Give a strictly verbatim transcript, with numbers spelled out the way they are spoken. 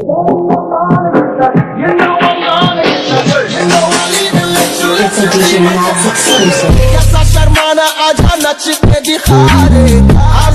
It's a D J Nuts exclusive. कैसा शर्माना आजा नच के दिखा रे।